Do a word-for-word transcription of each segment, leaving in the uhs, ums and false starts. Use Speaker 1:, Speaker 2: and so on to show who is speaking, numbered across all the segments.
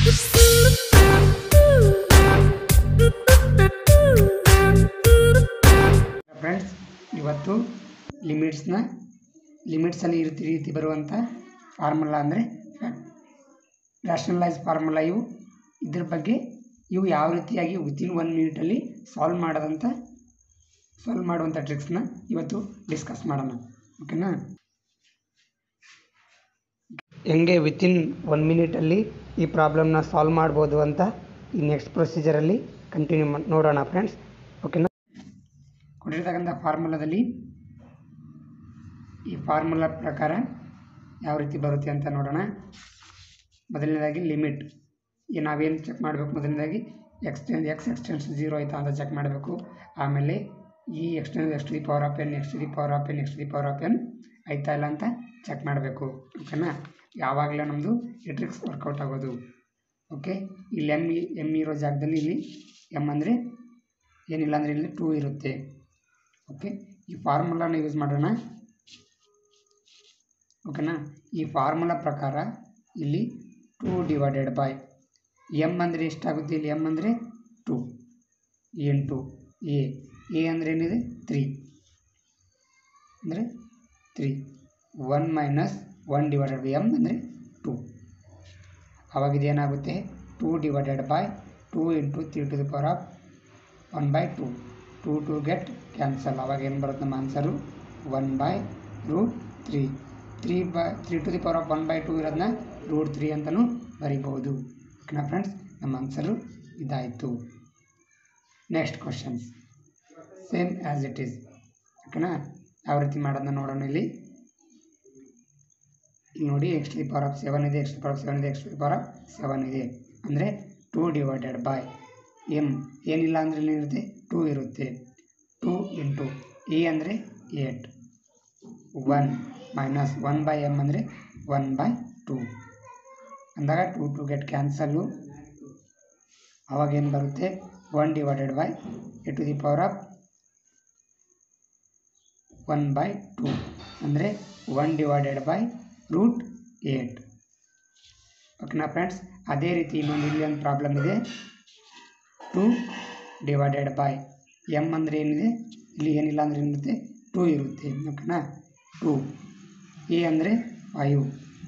Speaker 1: Friends, ಇವತ್ತು ಲಿಮಿಟ್ಸ್ನ ಲಿಮಿಟ್ಸಲ್ಲಿ ಈ ರೀತಿ ರೀತಿ ಬರುವಂಥ ಫಾರ್ಮುಲಾ ಅಂದರೆ ರ್ಯಾಷನಲೈಸ್ ಫಾರ್ಮುಲಾ ಇವು ಇದ್ರ ಬಗ್ಗೆ ಇವು ಯಾವ ರೀತಿಯಾಗಿ ವಿತಿನ್ ಒನ್ ಮಿನಿಟಲ್ಲಿ ಸಾಲ್ವ್ ಮಾಡೋದಂತ ಸಾಲ್ವ್ ಮಾಡುವಂಥ ಟ್ರಿಕ್ಸ್ನ ಇವತ್ತು ಡಿಸ್ಕಸ್ ಮಾಡೋಣ. ಓಕೆನಾ? ಹೆಂಗೆ ವಿತಿನ್ ಒನ್ ಮಿನಿಟಲ್ಲಿ ಈ ಪ್ರಾಬ್ಲಮ್ನ ಸಾಲ್ವ್ ಮಾಡ್ಬೋದು ಅಂತ ಈ ನೆಕ್ಸ್ಟ್ ಪ್ರೊಸೀಜರಲ್ಲಿ ಕಂಟಿನ್ಯೂ ನೋಡೋಣ ಫ್ರೆಂಡ್ಸ್. ಓಕೆನಾ? ಕೊಟ್ಟಿರ್ತಕ್ಕಂಥ ಫಾರ್ಮುಲಾದಲ್ಲಿ ಈ ಫಾರ್ಮುಲಾ ಪ್ರಕಾರ ಯಾವ ರೀತಿ ಬರುತ್ತೆ ಅಂತ ನೋಡೋಣ. ಮೊದಲನೇದಾಗಿ ಲಿಮಿಟ್ ಈ ನಾವೇನು ಚೆಕ್ ಮಾಡಬೇಕು, ಮೊದಲನೇದಾಗಿ ಎಕ್ಸ್ಟೆನ್ ಎಕ್ಸ್ ಎಕ್ಸ್ಟೆನ್ಸ್ ಝೀರೋ ಆಯಿತಾ ಅಂತ ಚೆಕ್ ಮಾಡಬೇಕು. ಆಮೇಲೆ ಈ extends x to the power of n x to the power of n x to the power of n ಆಯ್ತಾ ಇಲ್ಲ ಅಂತ ಚೆಕ್ ಮಾಡಬೇಕು. ಓಕೆನಾ? ಯಾವಾಗಲೂ ನಮ್ಮದು ಈ ಟ್ರಿಕ್ಸ್ ವರ್ಕೌಟ್ ಆಗೋದು. ಓಕೆ, ಇಲ್ಲಿ ಎಮ್ ಎಮ್ ಇರೋ ಜಾಗದಲ್ಲಿ ಇಲ್ಲಿ ಎಮ್ ಅಂದರೆ ಏನಿಲ್ಲ ಅಂದರೆ ಇಲ್ಲಿ ಟೂ ಇರುತ್ತೆ. ಓಕೆ, ಈ ಫಾರ್ಮುಲಾನ ಯೂಸ್ ಮಾಡೋಣ. ಓಕೆನಾ? ಈ ಫಾರ್ಮುಲಾ ಪ್ರಕಾರ ಇಲ್ಲಿ ಟೂ ಡಿವೈಡೆಡ್ ಬೈ ಎಮ್ ಅಂದರೆ ಎಷ್ಟಾಗುತ್ತೆ, ಇಲ್ಲಿ ಎಮ್ ಅಂದರೆ ಟು ಎಂಟು ಎ ಎ ಅಂದರೆ ಏನಿದೆ ತ್ರೀ ಅಂದರೆ three one minus one divided by M ಅಂದರೆ ಟು. ಆವಾಗ ಇದೇನಾಗುತ್ತೆ two divided by two into three to the power of one by two two two get cancel. ಆವಾಗ ಏನು ಬರುತ್ತೆ ನಮ್ಮ answer one by root three. Three by three to the power of one by two ಇರೋದನ್ನ root three ಅಂತಲೂ ಬರಿಬಹುದು. ಓಕೆನಾ friends? ನಮ್ಮ answer ಇದಾಯಿತು. Next questions same as it is. ಓಕೆನಾ? ಯಾವ ರೀತಿ ಮಾಡೋದನ್ನ ನೋಡೋಣ. ಇಲ್ಲಿ ಇಲ್ಲಿ ನೋಡಿ x to the power of seven ಇದೆ, x to the power of seven ಇದೆ, x to the power of seven ಇದೆ ಅಂದರೆ ಟೂ ಡಿವೈಡೆಡ್ ಬೈ ಎಮ್ ಏನಿಲ್ಲ ಅಂದರೆ ಏನಿರುತ್ತೆ ಟೂ ಇರುತ್ತೆ. ಟೂ ಇಂಟು ಎ ಅಂದರೆ eight one minus one by M ಅಂದರೆ ಒನ್ ಬೈ ಟೂ ಅಂದಾಗ ಟೂ ಟು ಗೆಟ್ ಕ್ಯಾನ್ಸಲ್ಲು. ಅವಾಗೇನು ಬರುತ್ತೆ one divided by A to the power of one by two ಅಂದರೆ one divided by root eight. ಓಕೆನಾ friends? ಅದೇ ರೀತಿ ಇನ್ನೊಂದು ಇಲ್ಲಿ ಒಂದು ಪ್ರಾಬ್ಲಮ್ ಇದೆ. ಟೂ ಡಿವೈಡೆಡ್ ಬೈ ಎಮ್ ಅಂದರೆ ಏನಿದೆ ಇಲ್ಲಿ ಏನಿಲ್ಲ ಅಂದರೆ ಏನಿರುತ್ತೆ ಟೂ ಇರುತ್ತೆ. ಓಕೆನಾ? ಟೂ ಎ ಅಂದರೆ five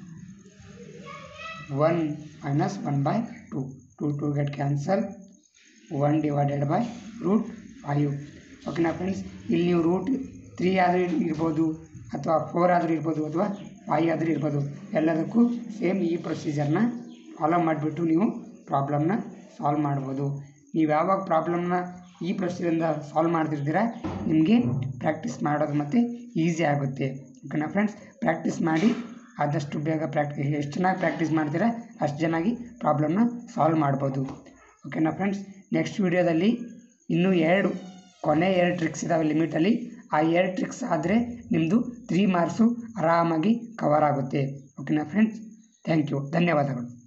Speaker 1: one minus one by two two two get cancel one divided by root five. ಓಕೆನಾ ಫ್ರೆಂಡ್ಸ್? ಇಲ್ಲಿ ನೀವು ರೂಟ್ ತ್ರೀ ಆದರೂ ಇರ್ಬೋದು ಅಥವಾ ಫೋರ್ ಆದರೂ ಇರ್ಬೋದು ಅಥವಾ ಫೈವ್ ಆದರೂ ಇರ್ಬೋದು. ಎಲ್ಲದಕ್ಕೂ ಸೇಮ್ ಈ ಪ್ರೊಸೀಜರ್ನ ಫಾಲೋ ಮಾಡಿಬಿಟ್ಟು ನೀವು ಪ್ರಾಬ್ಲಮ್ನ ಸಾಲ್ವ್ ಮಾಡ್ಬೋದು. ನೀವು ಯಾವಾಗ ಪ್ರಾಬ್ಲಮ್ನ ಈ ಪ್ರೊಸೀಜರಿಂದ ಸಾಲ್ವ್ ಮಾಡ್ತಿರ್ತೀರ ನಿಮಗೆ ಪ್ರಾಕ್ಟೀಸ್ ಮಾಡೋದು ಮತ್ತು ಈಸಿ ಆಗುತ್ತೆ. ಓಕೆನಾ ಫ್ರೆಂಡ್ಸ್? ಪ್ರಾಕ್ಟೀಸ್ ಮಾಡಿ ಆದಷ್ಟು ಬೇಗ ಪ್ರಾಕ್ಟೀಸ್ ಎಷ್ಟು ಚೆನ್ನಾಗಿ ಪ್ರಾಕ್ಟೀಸ್ ಮಾಡ್ತೀರಾ ಅಷ್ಟು ಚೆನ್ನಾಗಿ ಪ್ರಾಬ್ಲಮ್ನ ಸಾಲ್ವ್ ಮಾಡ್ಬೋದು. ಓಕೆನಾ ಫ್ರೆಂಡ್ಸ್? ನೆಕ್ಸ್ಟ್ ವಿಡಿಯೋದಲ್ಲಿ ಇನ್ನೂ ಎರಡು ಕೊನೆ ಎರಡು ಟ್ರಿಕ್ಸ್ ಇದ್ದಾವೆ ಲಿಮಿಟಲ್ಲಿ. ಆ ಎರಡು ಟ್ರಿಕ್ಸ್ ಆದರೆ ನಿಮ್ಮದು ತ್ರೀ ಮಾರ್ಕ್ಸು ಆರಾಮಾಗಿ ಕವರ್ ಆಗುತ್ತೆ. ಓಕೆನಾ ಫ್ರೆಂಡ್ಸ್? Thank you. ಧನ್ಯವಾದಗಳು.